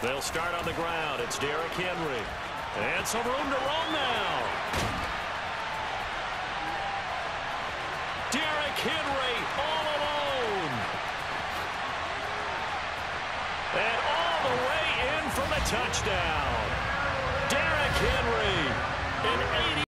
They'll start on the ground. It's Derrick Henry. And some room to roam now. Derrick Henry all alone. And all the way in for the touchdown. Derrick Henry, an 80.